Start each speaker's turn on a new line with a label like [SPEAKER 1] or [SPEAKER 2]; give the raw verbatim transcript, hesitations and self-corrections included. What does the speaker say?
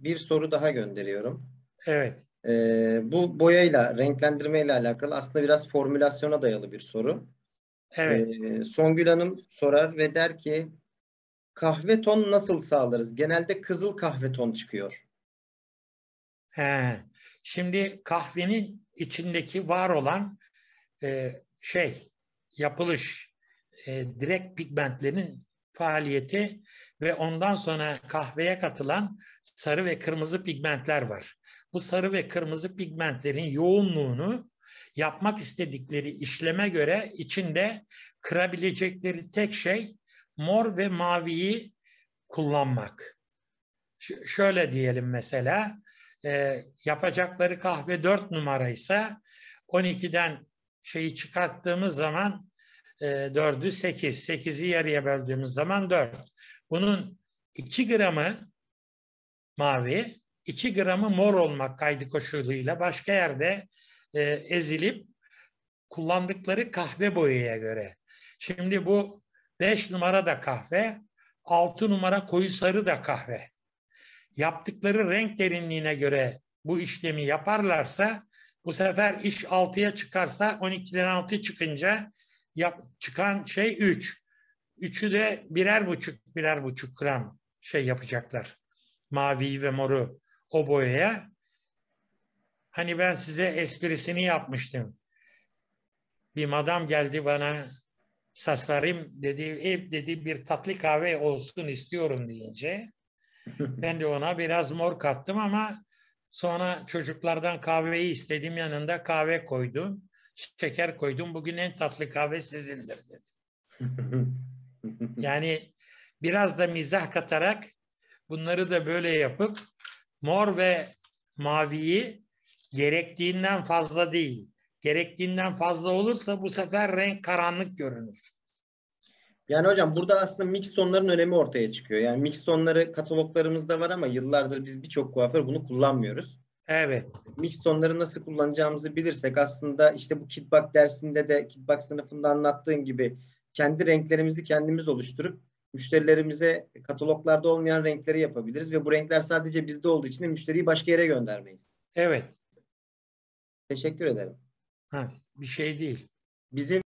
[SPEAKER 1] bir soru daha gönderiyorum.
[SPEAKER 2] Evet.
[SPEAKER 1] Ee, bu boyayla, renklendirmeyle alakalı aslında biraz formülasyona dayalı bir soru.
[SPEAKER 2] Evet.
[SPEAKER 1] Ee, Songül Hanım sorar ve der ki kahve ton nasıl sağlarız? Genelde kızıl kahve ton çıkıyor.
[SPEAKER 2] He. Şimdi kahvenin içindeki var olan e, şey, yapılış, e, direkt pigmentlerin faaliyeti ve ondan sonra kahveye katılan sarı ve kırmızı pigmentler var. Bu sarı ve kırmızı pigmentlerin yoğunluğunu yapmak istedikleri işleme göre içinde kırabilecekleri tek şey mor ve maviyi kullanmak. Ş- şöyle diyelim mesela, e, yapacakları kahve dört numaraysa on ikiden şeyi çıkarttığımız zaman e, dördü sekiz. sekizi yarıya böldüğümüz zaman dört. Bunun iki gramı mavi, iki gramı mor olmak kaydı koşuluyla başka yerde e, ezilip kullandıkları kahve boyaya göre. Şimdi bu beş numara da kahve, altı numara koyu sarı da kahve. Yaptıkları renk derinliğine göre bu işlemi yaparlarsa bu sefer iş altıya çıkarsa on ikiden altı çıkınca yap, çıkan şey üç. üçü de birer buçuk birer buçuk gram şey yapacaklar. Mavi ve moru o boyaya. Hani ben size esprisini yapmıştım. Bir madam geldi bana, Saçlarım dedi, ev dedi bir tatlı kahve olsun istiyorum deyince ben de ona biraz mor kattım ama sonra çocuklardan kahveyi istedim, yanında kahve koydum. Şeker koydum. Bugün en tatlı kahve sizindir dedi. Yani biraz da mizah katarak bunları da böyle yapıp mor ve maviyi gerektiğinden fazla değil. Gerektiğinden fazla olursa bu sefer renk karanlık görünür.
[SPEAKER 1] Yani hocam burada aslında mix tonların önemi ortaya çıkıyor. Yani mix tonları kataloglarımızda var ama yıllardır biz birçok kuaför bunu kullanmıyoruz.
[SPEAKER 2] Evet.
[SPEAKER 1] Mix tonları nasıl kullanacağımızı bilirsek aslında işte bu Kitbak dersinde de Kitbak sınıfında anlattığın gibi kendi renklerimizi kendimiz oluşturup müşterilerimize kataloglarda olmayan renkleri yapabiliriz ve bu renkler sadece bizde olduğu için de müşteriyi başka yere göndermeyiz.
[SPEAKER 2] Evet.
[SPEAKER 1] Teşekkür ederim.
[SPEAKER 2] Ha, bir şey değil.
[SPEAKER 1] Bizim